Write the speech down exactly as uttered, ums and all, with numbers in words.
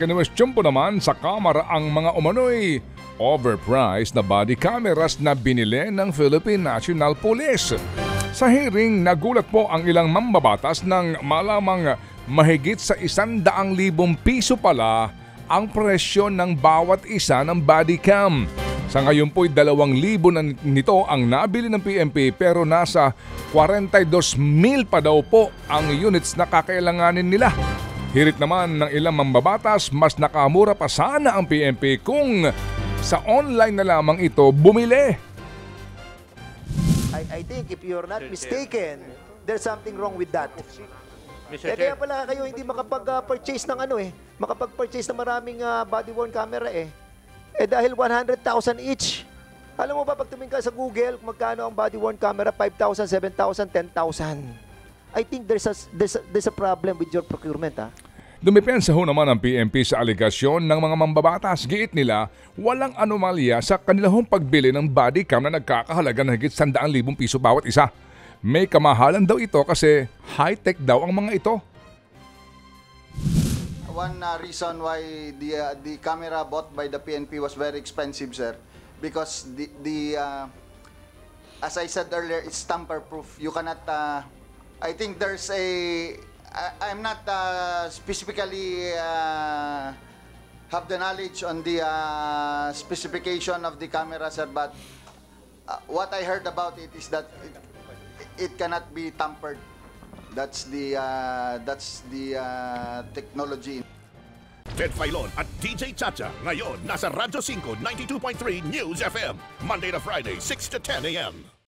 kinwestiyon po naman sa Kamara ang mga umano'y overpriced na body cameras na binili ng Philippine National Police. Sa hearing, nagulat po ang ilang mambabatas nang malamang mahigit sa isandaang libong piso pala ang presyo ng bawat isa ng body cam. Sa ngayon po'y dalawang libo na nito ang nabili ng P N P pero nasa forty-two mil pa daw po ang units na kakailanganin nila. Hirit naman ng ilang mambabatas, mas nakamura pa sana ang P N P kung sa online na lamang ito bumili. I, I think if you're not mistaken, there's something wrong with that. Mister Eh, kaya pala kayo hindi makapag-purchase ng ano eh, makapag-purchase ng maraming uh, body-worn camera eh. Eh dahil one hundred thousand each. Alam mo ba pag tumingin ka sa Google, kung magkano ang body-worn camera, five thousand, seven thousand, ten thousand. I think there's a, there's a, there's a problem with your procurement ha. Dumipensa ho naman ang P N P sa aligasyon ng mga mambabatas. Giit nila, walang anomalya sa kanilang pagbili ng body cam na nagkakahalaga ng higit one hundred thousand piso bawat isa. May kamahalan daw ito kasi high-tech daw ang mga ito. One uh, reason why the uh, the camera bought by the P N P was very expensive, sir, because the the uh, as I said earlier, it's tamper-proof. You cannot. Uh, I think there's a. I, I'm not uh, specifically uh, have the knowledge on the uh, specification of the camera, sir, but uh, what I heard about it is that it, it cannot be tampered. That's the uh, that's the uh, technology. Ted Filon at D J Chacha ngayon nasa Radyo five ninety-two point three News F M Monday to Friday six to ten a m